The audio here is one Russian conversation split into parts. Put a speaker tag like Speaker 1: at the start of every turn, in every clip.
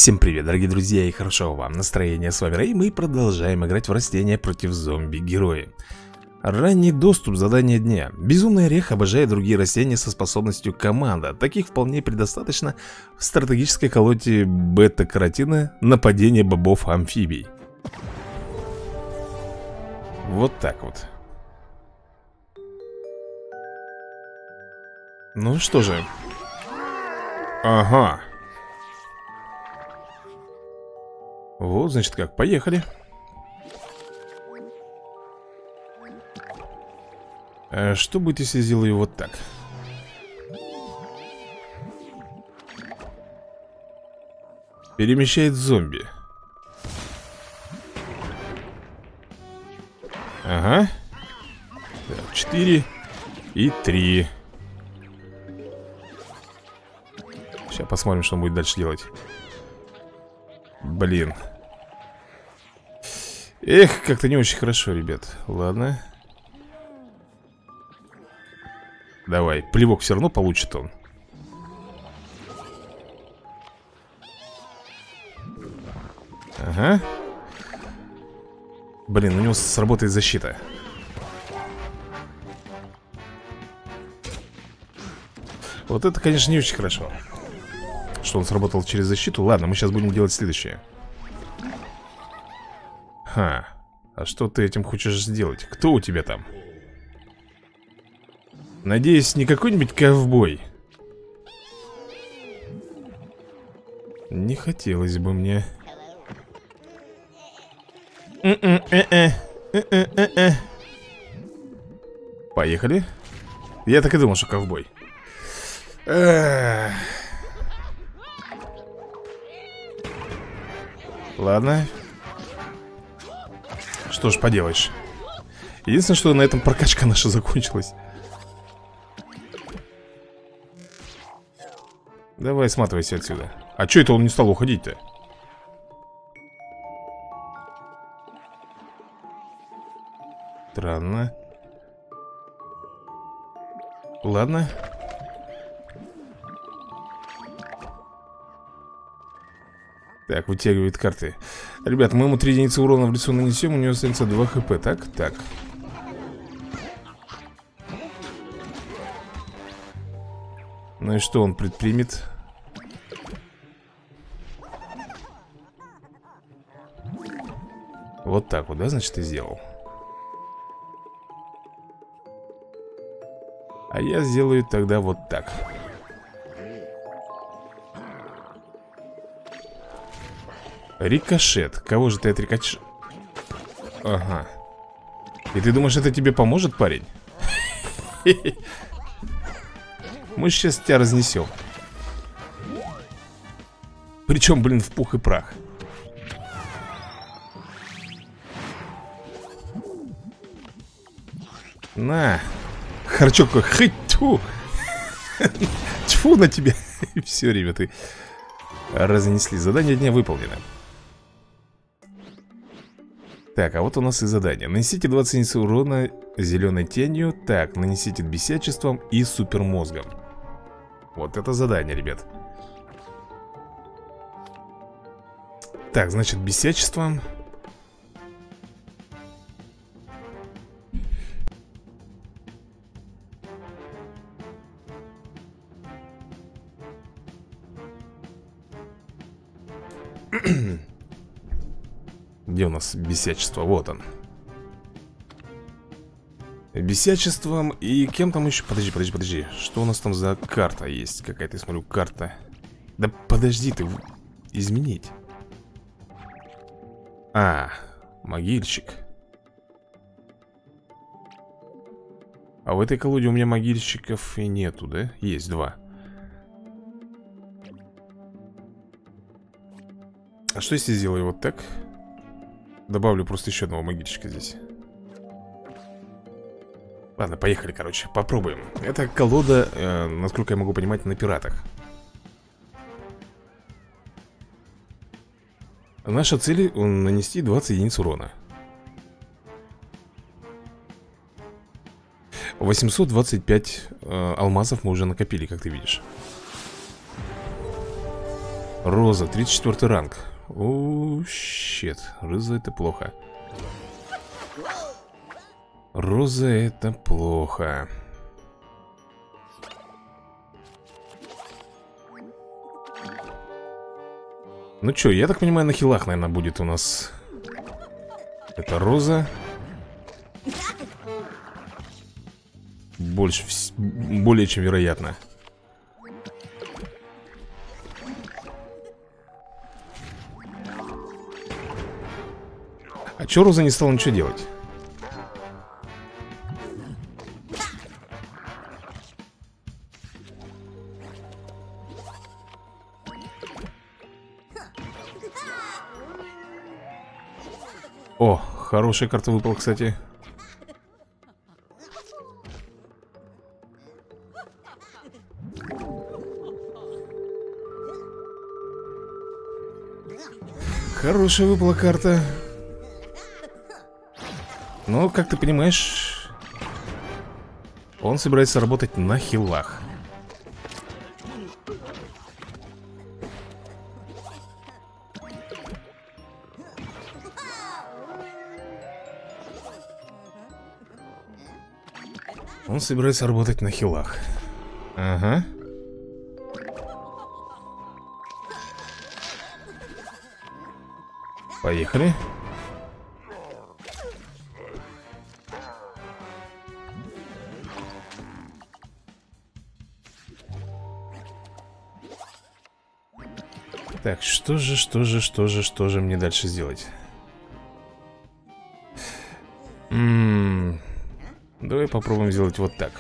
Speaker 1: Всем привет, дорогие друзья, и хорошего вам настроения. С вами Рэй, мы продолжаем играть в растения против зомби-герои. Ранний доступ, задание дня. Безумный орех обожает другие растения со способностью команда. Таких вполне предостаточно в стратегической колоде бета-каротина нападение бобов-амфибий. Вот так вот. Ну что же. Ага. Вот, значит как, поехали. Что будет, если сделаю вот так? Перемещает зомби. Ага. Так, 4 и 3. Сейчас посмотрим, что он будет дальше делать. Блин. Эх, как-то не очень хорошо, ребят. Ладно. Давай, плевок все равно получит он. Ага. Блин, у него сработает защита. Вот это, конечно, не очень хорошо, что он сработал через защиту. Ладно, мы сейчас будем делать следующее. Ха, а что ты этим хочешь сделать? Кто у тебя там? Надеюсь, не какой-нибудь ковбой. Не хотелось бы мне. Поехали. Я так и думал, что ковбой. Ладно. Что ж поделаешь. Единственное, что на этом прокачка наша закончилась. Давай сматывайся отсюда. А чё это он не стал уходить-то? Странно. Ладно. Так, вытягивает карты. Ребят, мы ему 3 единицы урона в лицо нанесем. У него останется 2 хп. Так, так. Ну и что он предпримет? Вот так вот, да, значит, ты сделал. А я сделаю тогда вот так. Рикошет. Кого же ты отрикошет? Ага. И ты думаешь, это тебе поможет, парень? Мы сейчас тебя разнесем. Причем, блин, в пух и прах. На. Харчок какой. Хыть, тьфу. Тьфу на тебя. И все, ребята. Разнесли. Задание дня выполнено. Так, а вот у нас и задание. Нанесите 20 единиц урона зеленой тенью. Так, нанесите бесячеством и супермозгом. Вот это задание, ребят. Так, значит, бесячеством. Где у нас бесячество? Вот он. Бесячеством и кем там еще? Подожди. Что у нас там за карта есть? Какая-то, я смотрю, карта. Да подожди ты. Изменить. А, могильщик. А в этой колоде у меня могильщиков и нету, да? Есть 2. А что если сделаю вот так? Добавлю просто еще одного могильщика здесь. Ладно, поехали, короче, попробуем. Это колода, насколько я могу понимать, на пиратах. Наша цель нанести 20 единиц урона. 825 алмазов мы уже накопили, как ты видишь. Роза, 34 ранг. О, щет. Роза, это плохо. Роза, это плохо. Ну чё, я так понимаю, на хилах, наверное, будет у нас. Это Роза. Более чем вероятно. А чё Роза не стала ничего делать? О, хорошая карта выпала, кстати. Хорошая выпала карта. Но, как ты понимаешь, он собирается работать на хилах. Он собирается работать на хилах. Ага. Поехали. Так, что же мне дальше сделать? Давай попробуем сделать вот так.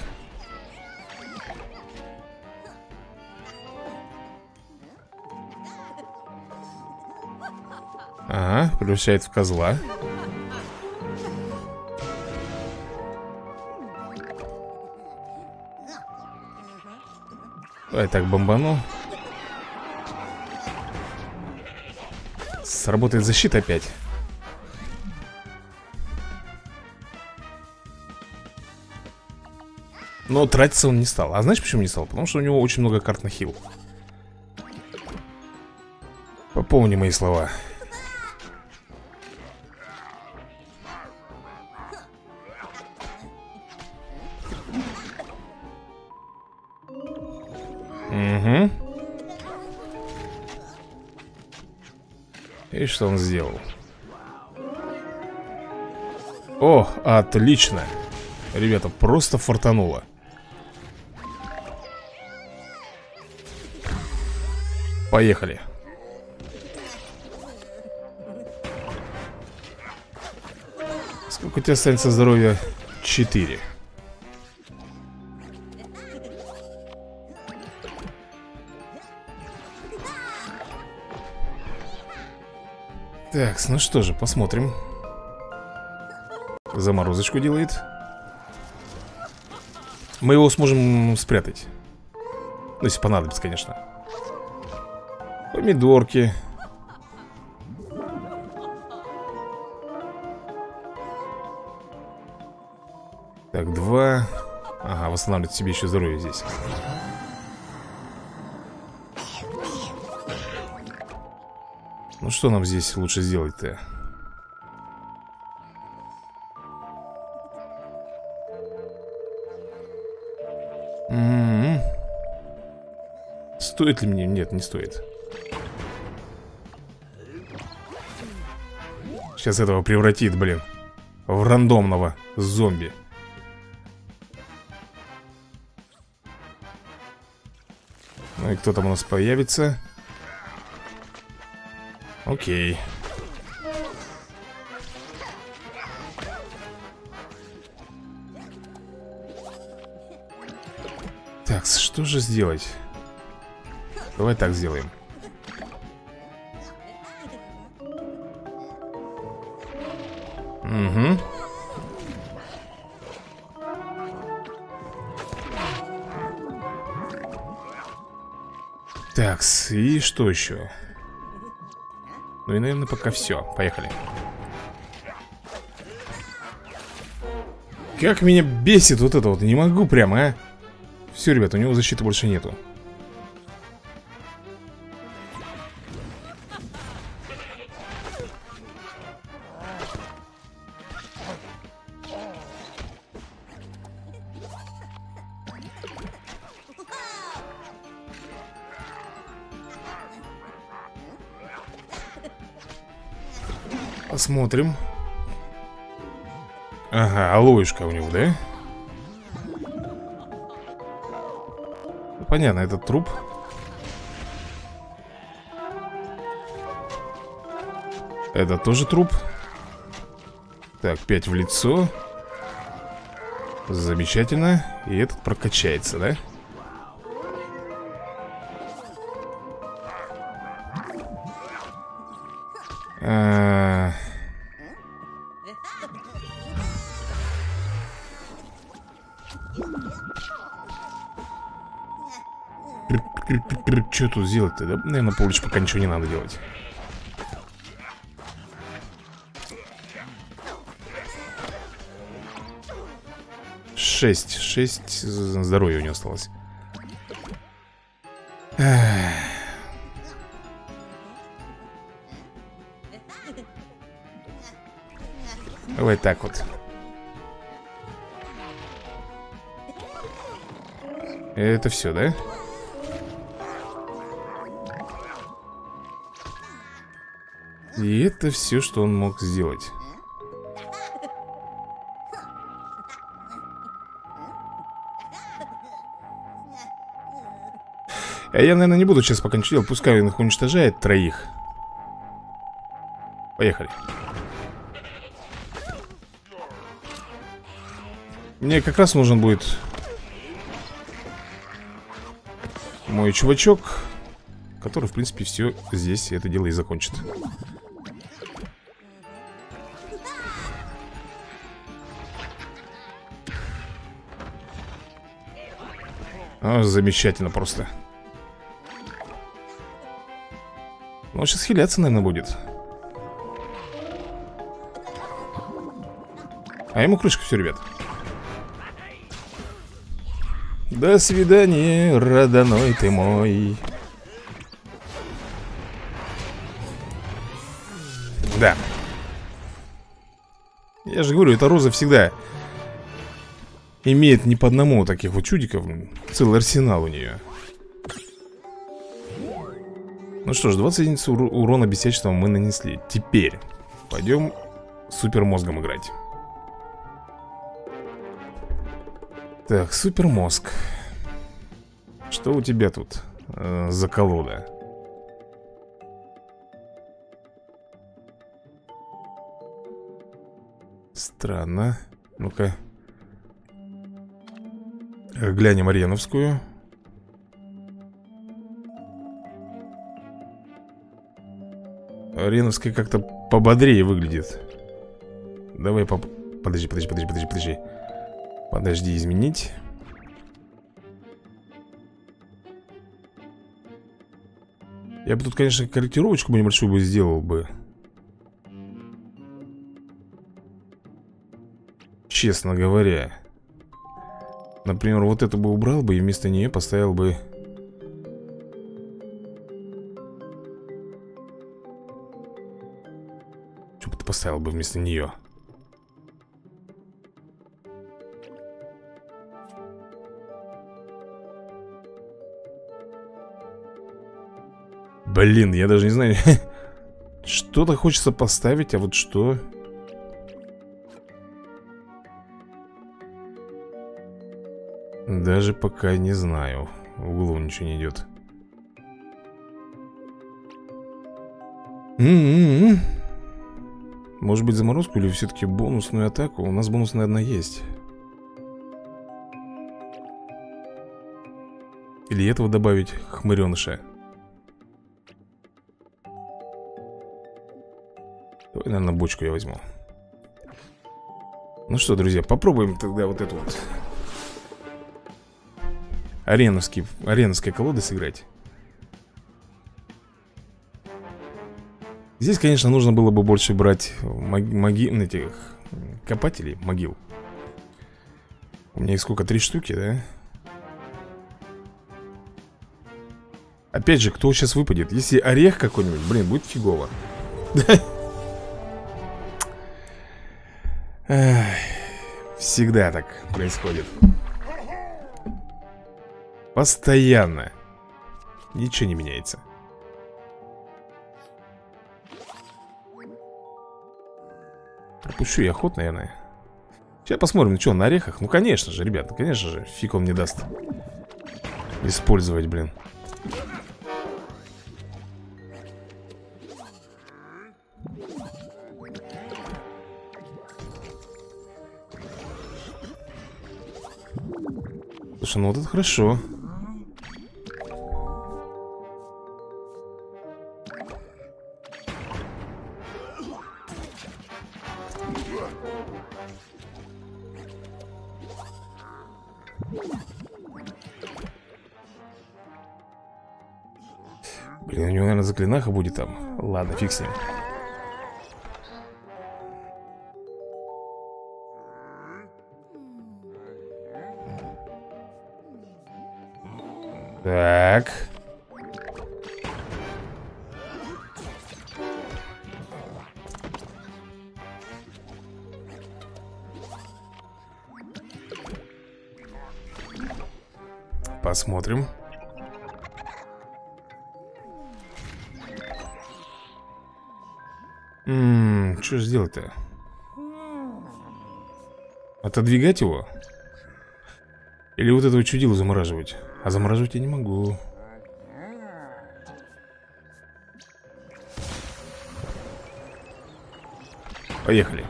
Speaker 1: Ага, превращает в козла. Давай так бомбану. Сработает защита опять. Но тратиться он не стал. А знаешь, почему не стал? Потому что у него очень много карт на хил. Попомни мои слова. Угу. И что он сделал? О, отлично. Ребята, просто фартануло. Поехали. Сколько у тебя останется здоровья? 4. Так, ну что же, посмотрим. Заморозочку делает. Мы его сможем спрятать. Ну, если понадобится, конечно. Помидорки. Так, 2. Ага, восстанавливает себе еще здоровье здесь. Ну, что нам здесь лучше сделать-то? Стоит ли мне? Нет, не стоит. Сейчас этого превратит, блин, в рандомного зомби. Ну и кто там у нас появится? Окей. Так, что же сделать? Давай так сделаем. Угу. Так, и что еще? Ну и, наверное, пока все. Поехали. Как меня бесит вот это вот. Не могу прямо, а. Все, ребят, у него защиты больше нету. Посмотрим. Ага, алоюшка у него, да? Ну, понятно, этот труп. Это тоже труп. Так, 5 в лицо. Замечательно. И этот прокачается, да? Что тут сделать-то? Да, наверное, полочь пока ничего не надо делать. Шесть здоровья у него осталось. Давай так вот. Это все, да? И это все, что он мог сделать. А я, наверное, не буду сейчас пока ничего делать. Пускай он их уничтожает, троих. Поехали. Мне как раз нужен будет мой чувачок, который, в принципе, все здесь это дело и закончит. Замечательно просто. Ну, он сейчас хиляться, наверное, будет. А ему крышка, все, ребят. До свидания, родной ты мой. Да. Я же говорю, эта роза всегда имеет не по одному таких вот чудиков. Целый арсенал у нее. Ну что ж, 20 единиц урона бесячества мы нанесли. Теперь пойдем супермозгом играть. Так, супермозг. Что у тебя тут за колода? Странно. Ну-ка. Глянем ареновскую. Ареновская как-то пободрее выглядит. Давай подожди. Подожди, изменить. Я бы тут, конечно, корректировочку бы небольшую бы сделал бы. Честно говоря. Например, вот эту бы убрал бы и вместо нее поставил бы... Что бы ты поставил бы вместо нее? Блин, я даже не знаю. Что-то хочется поставить, а вот что... Даже пока не знаю. В голову ничего не идет. Может быть, заморозку или все-таки бонусную атаку? У нас бонусная одна есть. Или этого добавить, хмыреныша. Давай, наверное, бочку я возьму. Ну что, друзья, попробуем тогда вот эту вот ареновской колоды сыграть. Здесь, конечно, нужно было бы больше брать этих копателей могил. У меня их сколько? 3 штуки, да? Опять же, кто сейчас выпадет? Если орех какой-нибудь, блин, будет фигово. Всегда так происходит. Постоянно. Ничего не меняется. отпущу я ход, наверное. Сейчас посмотрим, что, на орехах? Ну, конечно же, ребята, конечно же. Фиг он не даст использовать, блин. Слушай, ну вот это хорошо. Блин, у него, наверное, заклинаха будет там. Ладно, фиг с ним. Так. Посмотрим. Что же сделать-то? Отодвигать его? Или вот этого чудилу замораживать? А замораживать я не могу. Поехали.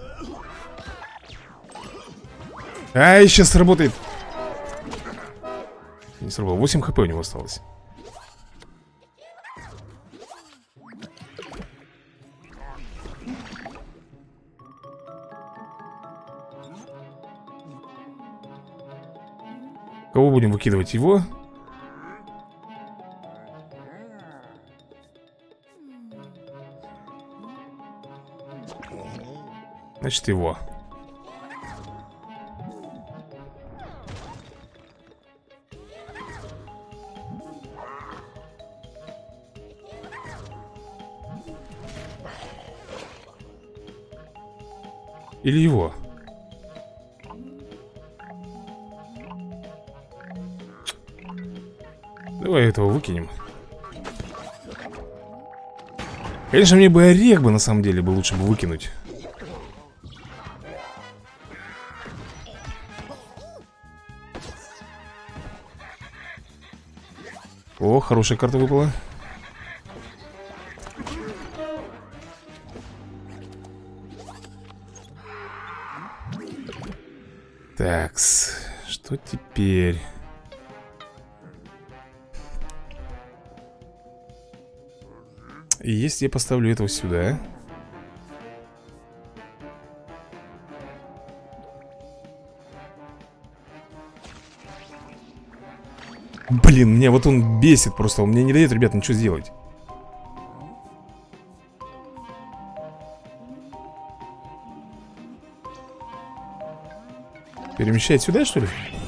Speaker 1: Ай, сейчас сработает. Не сработало. 8 хп у него осталось. Кого будем выкидывать? Его? Значит, его. Или его. Давай этого выкинем. Конечно, мне бы орех бы на самом деле бы лучше бы выкинуть. О, хорошая карта выпала. Такс, что теперь? И если я поставлю этого сюда. Блин, меня вот он бесит просто. Он мне не дает, ребят, ничего сделать. Перемещать сюда, что ли?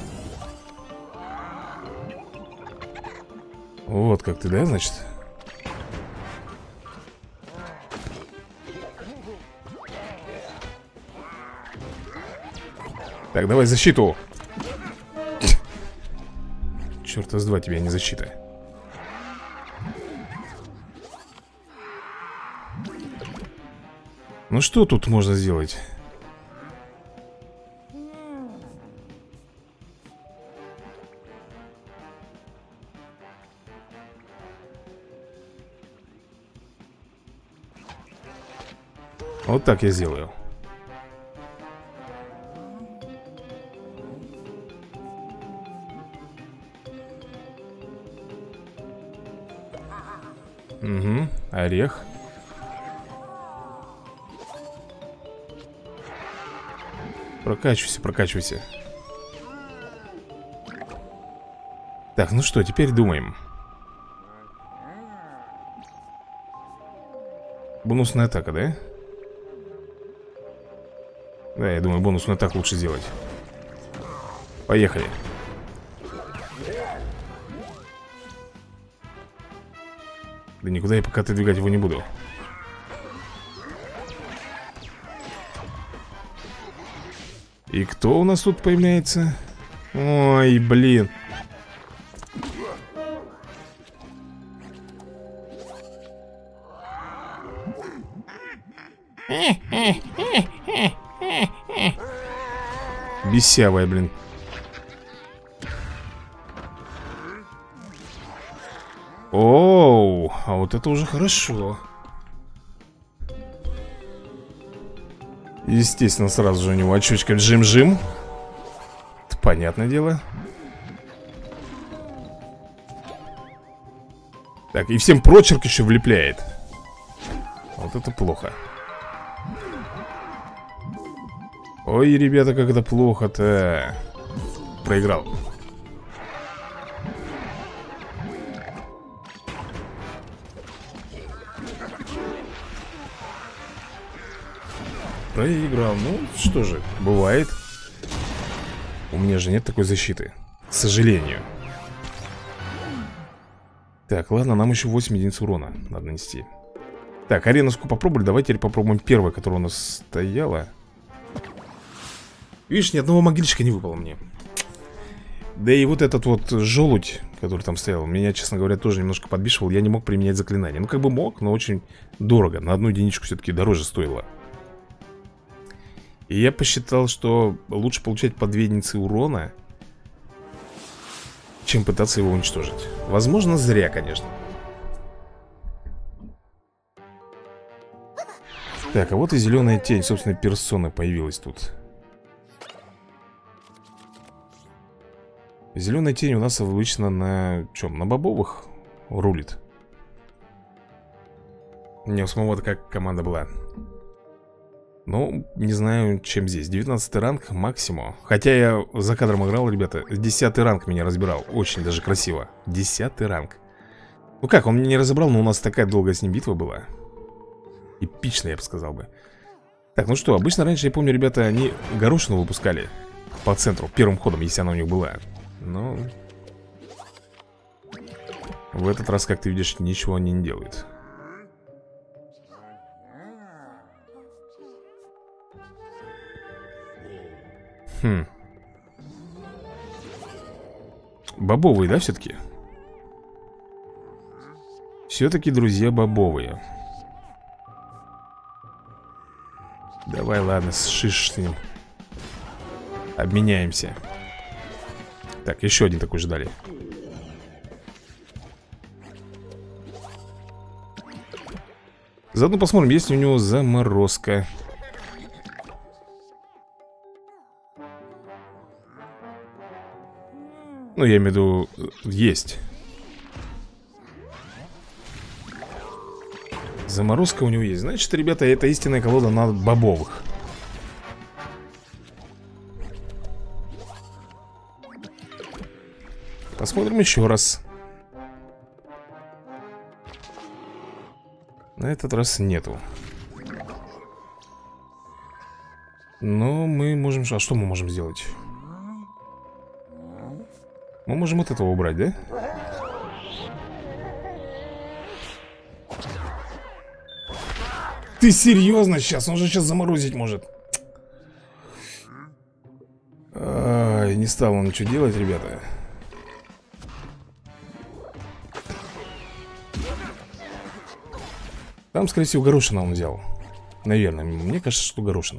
Speaker 1: Вот как ты, да, значит? Так, давай защиту. Черта с два тебя, не защита. Ну что тут можно сделать? Вот так я сделаю. Угу, орех. Прокачивайся, прокачивайся. Так, ну что, теперь думаем. Бонусная атака, да? Да, я думаю, бонусную атаку лучше сделать. Поехали. Да никуда я пока отодвигать его не буду. И кто у нас тут появляется? Ой, блин. Лисявая, блин. Оу, а вот это уже хорошо. Естественно, сразу же у него очечка Джим-Джим. Понятное дело. Так, и всем прочерк еще влепляет. Вот это плохо. Ой, ребята, как это плохо-то. Проиграл. Проиграл. Ну, что же, бывает. У меня же нет такой защиты. К сожалению. Так, ладно, нам еще 8 единиц урона надо нанести. Так, аренуску попробовали. Давайте теперь попробуем первое, которое у нас стояло. Видишь, ни одного могильчика не выпало мне. Да и вот этот вот желудь, который там стоял, меня, честно говоря, тоже немножко подбешивал. Я не мог применять заклинание. Ну, как бы мог, но очень дорого. На одну единичку все-таки дороже стоило. И я посчитал, что лучше получать по 2 единицы урона, чем пытаться его уничтожить. Возможно, зря, конечно. Так, а вот и зеленая тень, собственно, персона появилась тут. Зеленая тень у нас обычно на чем? На бобовых рулит. Не, у самого как команда была. Ну, не знаю, чем здесь. 19 ранг максимум. Хотя я за кадром играл, ребята. 10 ранг меня разбирал. Очень даже красиво. 10 ранг. Ну как, он меня не разобрал, но у нас такая долгая с ним битва была. Эпичная, я бы сказал бы. Так, ну что, обычно раньше, я помню, ребята, они горошину выпускали по центру, первым ходом, если она у них была. Но в этот раз, как ты видишь, ничего они не делают. Бобовые, да, все-таки? Все-таки, друзья, бобовые. Давай, ладно, шиш с ним. Обменяемся. Так, еще один такой ждали. Заодно посмотрим, есть ли у него заморозка. Ну, я имею в виду, есть. Заморозка у него есть. Значит, ребята, это истинная колода на бобовых. Посмотрим еще раз. На этот раз нету. Но мы можем... А что мы можем сделать? Мы можем от этого убрать, да? Ты серьезно сейчас? Он же сейчас заморозить может. Ай, не стал он ничего делать, ребята. Там, скорее всего, горошина он взял. Наверное, мне кажется, что горошина.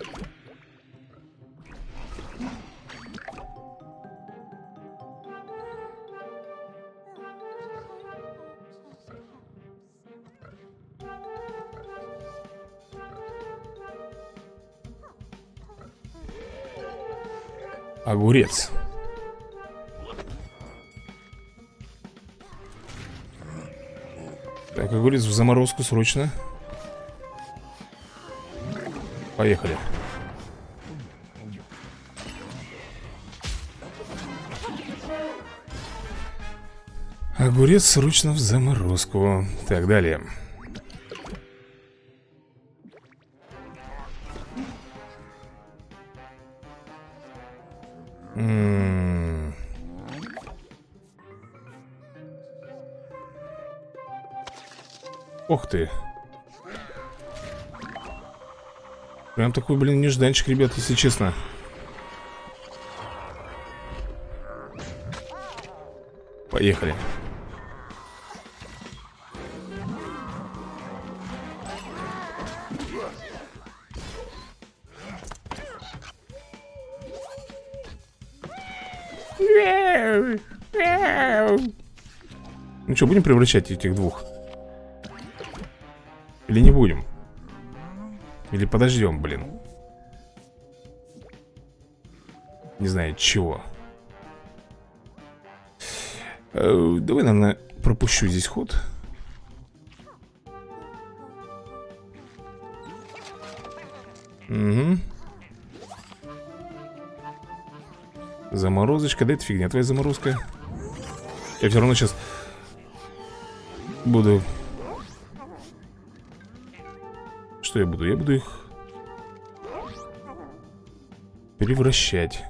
Speaker 1: Огурец. Так, огурец в заморозку срочно. Поехали. Огурец срочно в заморозку. Так, далее. Ох ты. Прям такой, блин, нежданчик, ребят, если честно. Поехали. Ну что, будем превращать этих двух? Или не будем? Или подождем, блин? Не знаю, чего. Давай, наверное, пропущу здесь ход. Угу. Заморозочка, да это фигня, твоя заморозка. Я все равно сейчас буду... Что я буду? Я буду их превращать.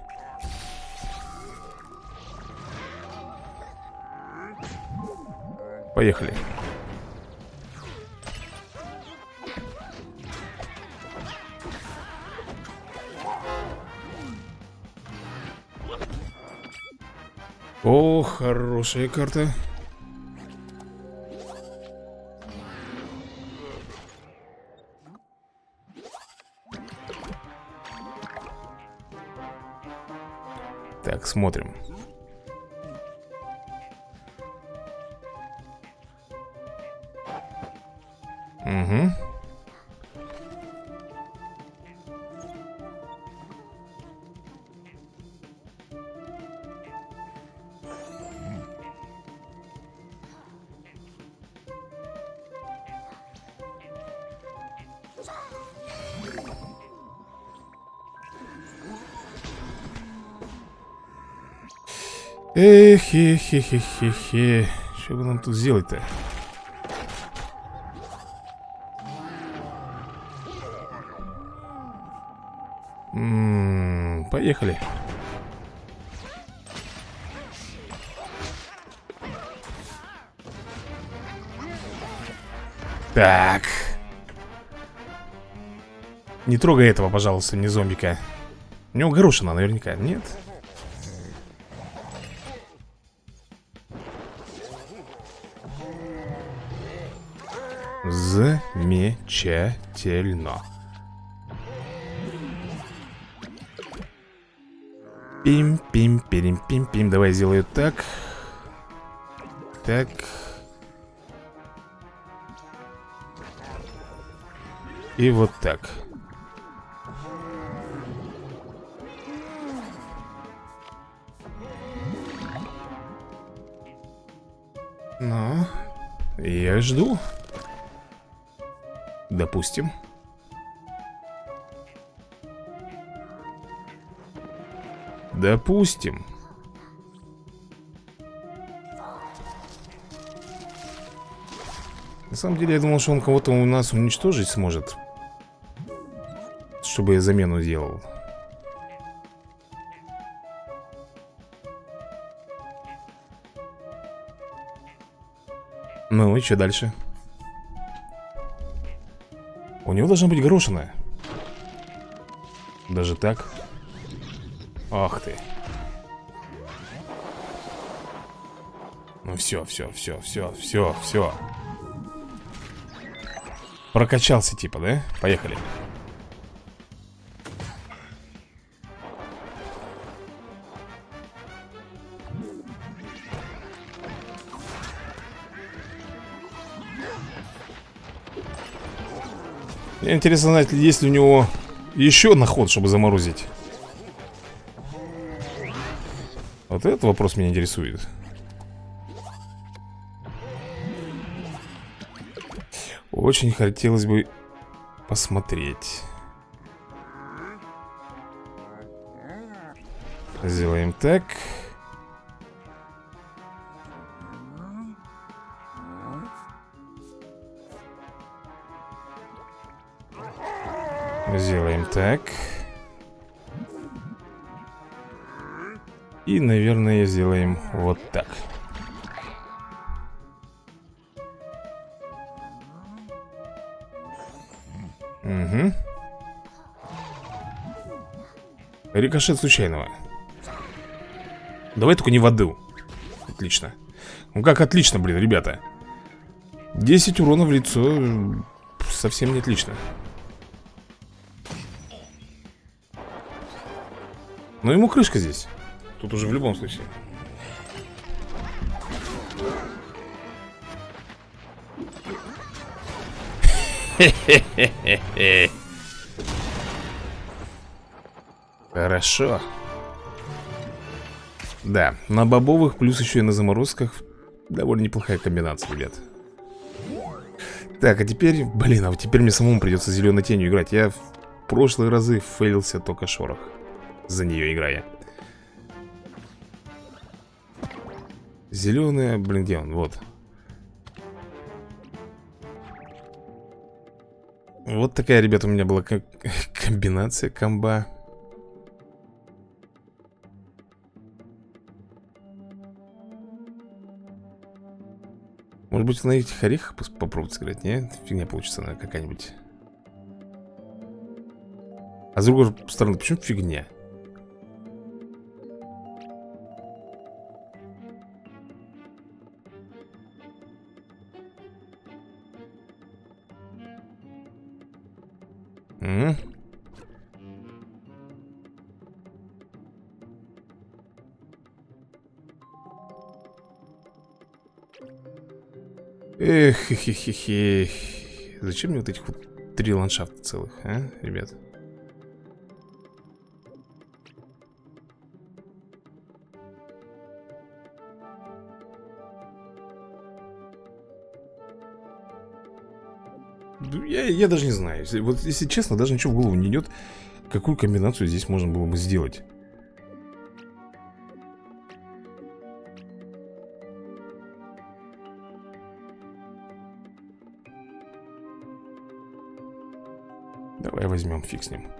Speaker 1: Поехали. О, хорошая карта. Так, смотрим. Угу. Эх, что бы нам тут сделать-то? Поехали. Так. Не трогай этого, пожалуйста, не зомбика. У него горошина наверняка, нет? Замечательно. Пим-пим-пим-пим-пим. Давай сделаю так. Так. И вот так. Ну, я жду. Допустим. Допустим. На самом деле, я думал, что он кого-то у нас уничтожить сможет, чтобы я замену сделал. Ну и что дальше? У него должна быть горошина. Даже так? Ах ты. Ну все. Прокачался типа, да? Поехали. Мне интересно знать, есть ли у него еще наход, чтобы заморозить. Вот этот вопрос меня интересует. Очень хотелось бы посмотреть. Сделаем так. Сделаем так. И, наверное, сделаем вот так. Угу. Рикошет случайного. Давай только не в аду. Отлично. Ну как отлично, блин, ребята. 10 урона в лицо. Совсем не отлично. Но ему крышка здесь. Тут уже в любом случае. Хорошо. Да, на бобовых плюс еще и на заморозках довольно неплохая комбинация, ребят. Так, а теперь, блин, а вот теперь мне самому придется зеленой тенью играть. Я в прошлые разы фейлился только шорох, за нее играя. Зеленая, блин, где он? Вот. Вот такая, ребята, у меня была комбинация, комба. Может быть, на этих орехах попробовать сыграть? Нет, фигня получится, наверное, какая-нибудь. А с другой стороны, почему фигня? Эх, хе-хе-хе. Зачем мне вот этих вот 3 ландшафта целых, а, ребят? Я даже не знаю. Вот если честно, даже ничего в голову не идет, какую комбинацию здесь можно было бы сделать. Давай возьмем, фиг с ним.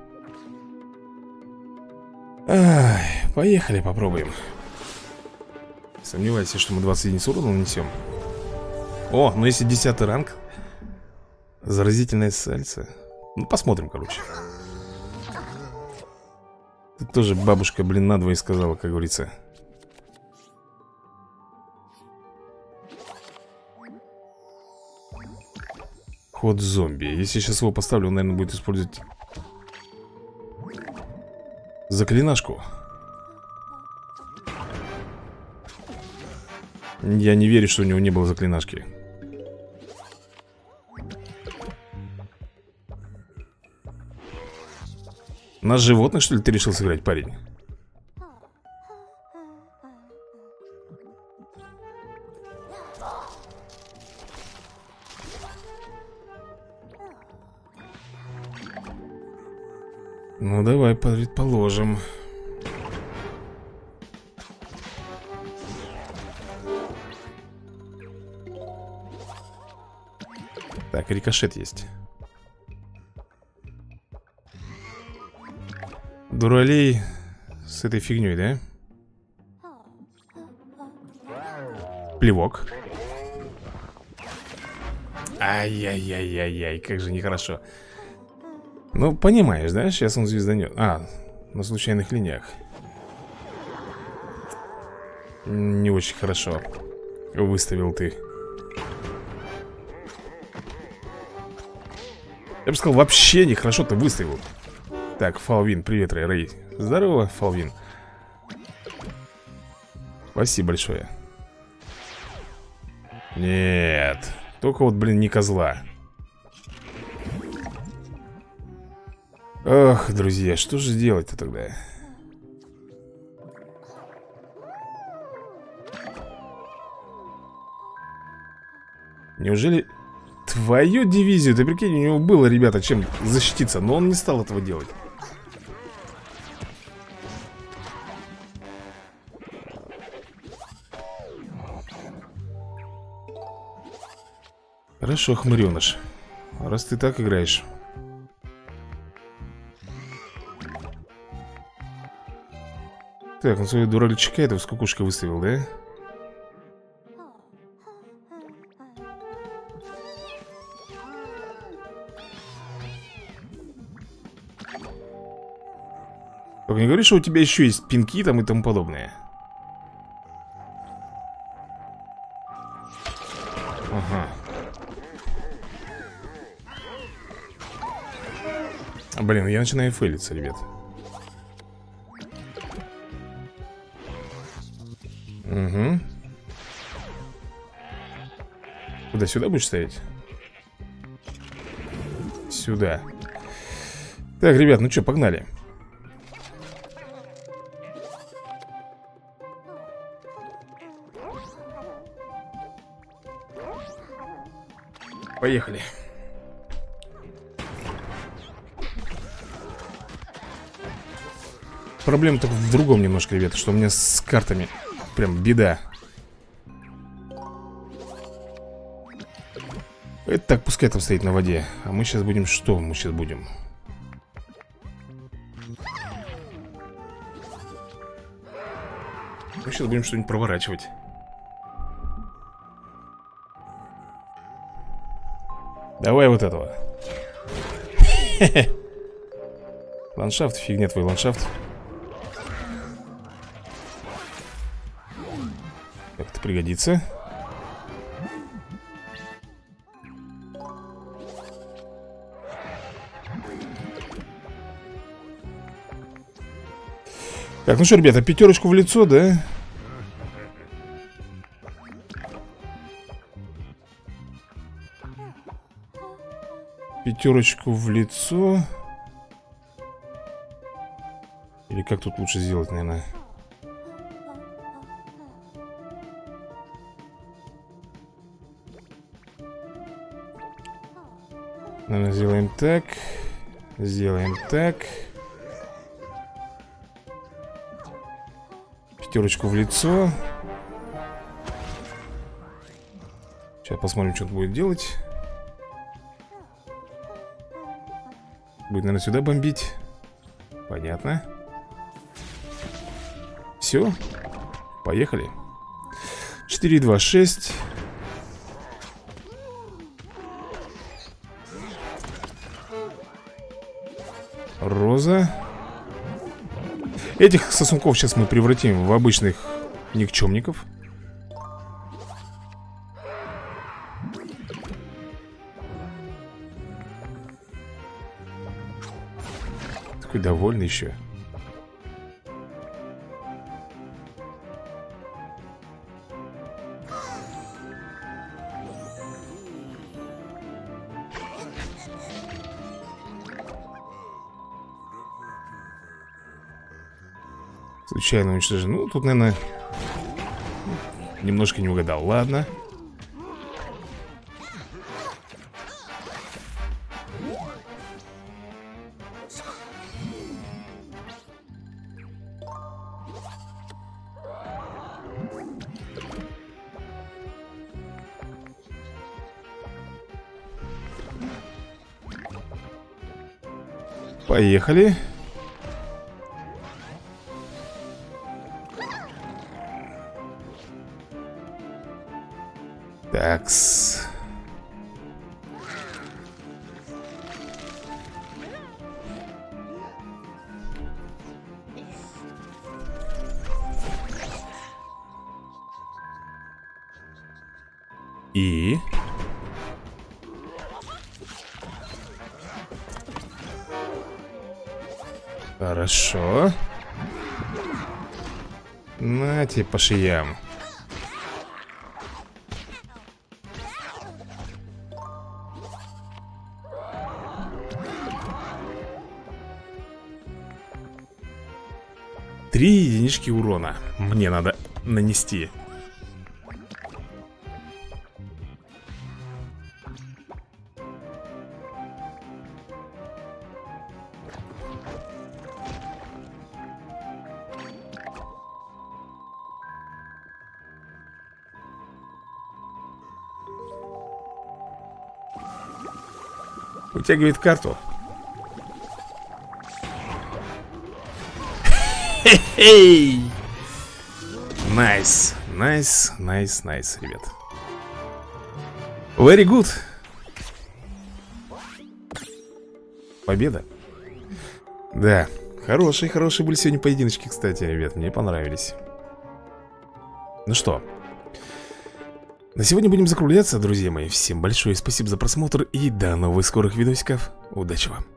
Speaker 1: Ай, поехали, попробуем. Сомневаюсь, что мы 20 единиц урона нанесем. О, ну если 10-й ранг. Заразительное сальце. Ну, посмотрим, короче. Тут тоже бабушка, блин, надвое сказала, как говорится. Ход зомби. Если сейчас его поставлю, он, наверное, будет использовать заклинашку. Я не верю, что у него не было заклинашки. На животных, что ли, ты решил сыграть, парень? Ну, давай предположим. Так, рикошет есть. Дуралей с этой фигней, да? Плевок. Ай-яй-яй-яй-яй, как же нехорошо. Ну, понимаешь, да? Сейчас он звезданет. А, на случайных линиях. Не очень хорошо выставил ты. Я бы сказал, вообще нехорошо ты выставил. Так, Фалвин, привет, Рэй. Здорово, Фалвин. Спасибо большое. Нет. Только вот, блин, не козла. Ох, друзья, что же делать-то тогда? Неужели твою дивизию? Ты прикинь, у него было, ребята, чем защититься. Но он не стал этого делать. Хорошо, хмыреныш. Раз ты так играешь. Так, он своего дураличка этого с кукушкой выставил, да? Только не говори, что у тебя еще есть пинки там и тому подобное. Ага. Блин, я начинаю фейлиться, ребят. Угу. Куда, сюда будешь ставить? сюда. Так, ребят, ну что, погнали. Поехали. Проблема только в другом немножко, ребята, что у меня с картами прям беда. Это так, пускай там стоит на воде. А мы сейчас будем что? Мы сейчас будем... Мы сейчас будем что-нибудь проворачивать. Давай вот этого. Ландшафт, фигня твой ландшафт. Как это пригодится. Так, ну что, ребята, пятерочку в лицо, да? Пятерочку в лицо. Или как тут лучше сделать, наверное? Наверное, сделаем так. Сделаем так. Пятерочку в лицо. Сейчас посмотрим, что он будет делать. Будет, наверное, сюда бомбить. Понятно. Все. Поехали. 4, 2, 6. Роза. Этих сосунков сейчас мы превратим в обычных никчемников. Такой довольный еще. Случайно уничтожен. Ну, тут, наверное, немножко не угадал. Ладно. Поехали. Такс. И... Хорошо. На тебе по шеям. Три единички урона мне надо нанести. Вытягивает карту. Хе-хей! Найс, найс, найс, найс, ребят. Very good. Победа. Да, хорошие были сегодня поединочки, кстати, ребят. Мне понравились. Ну что, на сегодня будем закругляться, друзья мои. Всем большое спасибо за просмотр и до новых скорых видосиков. Удачи вам.